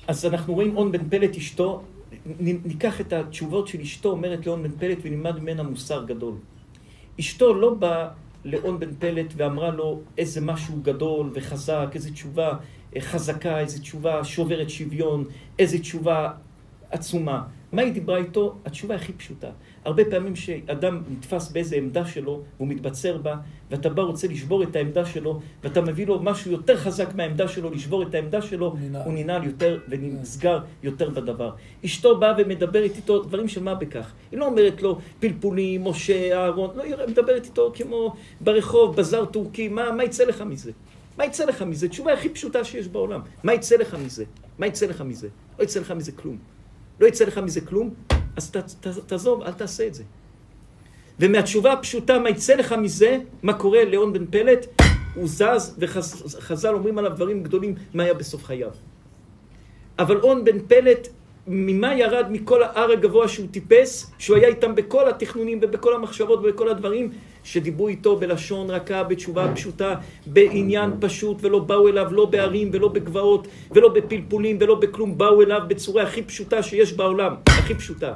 אז אנחנו רואים און בן פלט אשתו, ניקח את התשובות של אשתו, אומרת לאון בן פלט ונלמד ממנה מוסר גדול. אשתו לא באה לאון בן פלט ואמרה לו איזה משהו גדול וחזק, איזה תשובה חזקה, איזה תשובה שוברת שוויון, איזה תשובה עצומה. מה היא דיברה איתו? התשובה הכי פשוטה. הרבה פעמים שאדם נתפס באיזה עמדה שלו, והוא מתבצר בה, ואתה בא רוצה לשבור את העמדה שלו, ואתה מביא לו משהו יותר חזק מהעמדה שלו, לשבור את העמדה שלו, הוא ננעל יותר ונסגר יותר בדבר. אשתו באה ומדברת איתו דברים של מה בכך. היא לא אומרת לו פלפולים, משה, אהרון, לא, היא מדברת איתו כמו ברחוב, בזאר טורקי, מה יצא לך מזה? מה יצא לך מזה? תשובה הכי פשוטה שיש בעולם. מה יצא לך מזה? מה יצא לך מזה? לא יצא לך מזה כלום. לא יצא לך מזה כלום, אז תעזוב, אל תעשה את זה. ומהתשובה הפשוטה, מה יצא לך מזה, מה קורה לאון בן פלט, הוא זז, וחז"ל אומרים עליו דברים גדולים, מה היה בסוף חייו. אבל און בן פלט, ממה ירד מכל ההר הגבוה שהוא טיפס, שהוא היה איתם בכל התכנונים ובכל המחשבות ובכל הדברים, שדיברו איתו בלשון רכה, בתשובה פשוטה, בעניין פשוט, ולא באו אליו לא בערים ולא בגבעות, ולא בפלפולים ולא בכלום, באו אליו בצורה הכי פשוטה שיש בעולם, הכי פשוטה.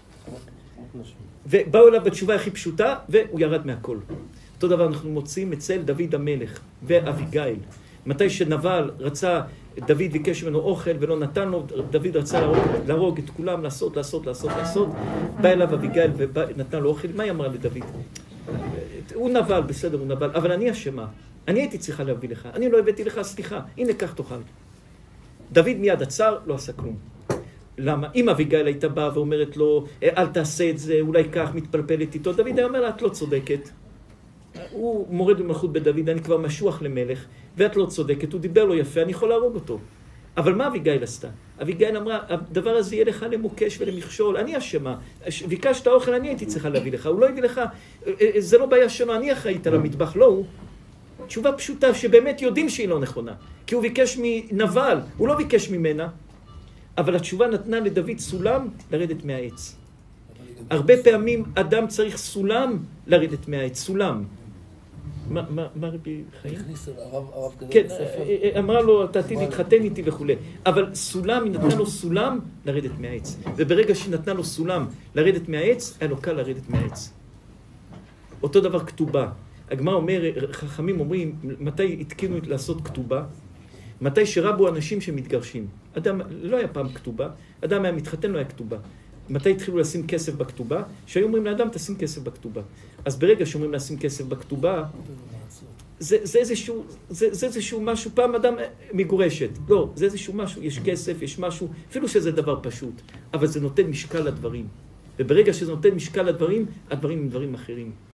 ובאו אליו בתשובה הכי פשוטה, והוא ירד מהכל. אותו דבר אנחנו מוצאים אצל דוד המלך ואביגיל. מתי שנבל רצה, דוד ביקש ממנו אוכל ולא נתן לו, דוד רצה להרוג את כולם, לעשות, בא אליו אביגיל ונתן לו אוכל. מה היא אמרה לדוד? הוא נבל, בסדר, הוא נבל, אבל אני אשמה. אני הייתי צריכה להביא לך, אני לא הבאתי לך, סליחה, הנה כך תאכל. דוד מיד עצר, לא עשה כלום. למה? אם אביגיל הייתה באה ואומרת לו, אל תעשה את זה, אולי כך, מתפלפלת איתו, דוד היה אומר לה, את לא צודקת. הוא מורד במלכות בדוד, אני כבר משוח למלך, ואת לא צודקת, הוא דיבר לו יפה, אני יכול להרוג אותו. אבל מה אביגיל עשתה? אביגיל אמרה, הדבר הזה יהיה לך למוקש ולמכשול, אני אשמה. ביקשת אוכל, אני הייתי צריכה להביא לך, הוא לא הביא לך, זה לא בעיה שלו, אני אחראית על המטבח, לא הוא. תשובה פשוטה שבאמת יודעים שהיא לא נכונה, כי הוא ביקש מנבל, הוא לא ביקש ממנה, אבל התשובה נתנה לדוד סולם לרדת מהעץ. הרבה פעמים אדם צריך סולם לרדת מהעץ, סולם. מה רבי חיים? הכניס הרב גדול כן, בספר. אמרה לו, אתה עתיד להתחתן איתי וכו'. אבל סולם, היא נתנה לו סולם לרדת מהעץ. וברגע שהיא נתנה לו סולם לרדת מהעץ, היה לו קל לרדת מהעץ. אותו דבר כתובה. הגמרא אומר, חכמים אומרים, מתי התקינו לעשות כתובה? מתי שרבו אנשים שמתגרשים. אדם, לא היה פעם כתובה, אדם היה מתחתן, לא היה כתובה. מתי התחילו לשים כסף בכתובה? שהיו אומרים לאדם, תשים כסף בכתובה. אז ברגע שאומרים לשים כסף בכתובה, זה איזשהו משהו, פעם אדם מגורשת. לא, זה איזשהו משהו, יש כסף, יש משהו, אפילו שזה דבר פשוט, אבל זה נותן משקל לדברים. וברגע שזה נותן משקל לדברים, הדברים הם דברים אחרים.